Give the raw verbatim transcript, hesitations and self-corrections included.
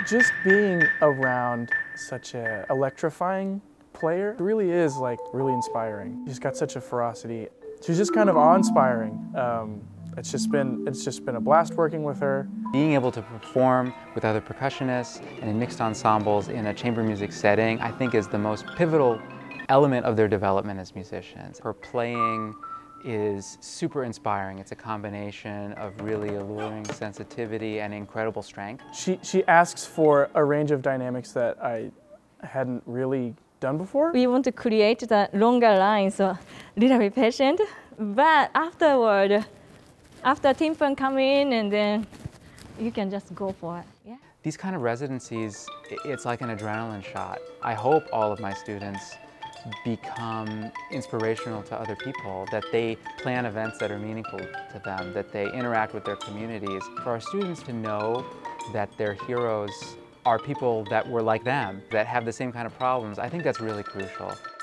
Just being around such an electrifying player really is like really inspiring. She's got such a ferocity. She's just kind of awe-inspiring. Um, it's just been it's just been a blast working with her. Being able to perform with other percussionists and in mixed ensembles in a chamber music setting, I think is the most pivotal element of their development as musicians. Her playing is super inspiring. It's a combination of really alluring sensitivity and incredible strength. She, she asks for a range of dynamics that I hadn't really done before. We want to create the longer line, so a little bit patient. But afterward, after timpani come in, and then you can just go for it. Yeah. These kind of residencies, it's like an adrenaline shot. I hope all of my students become inspirational to other people, that they plan events that are meaningful to them, that they interact with their communities. For our students to know that their heroes are people that were like them, that have the same kind of problems, I think that's really crucial.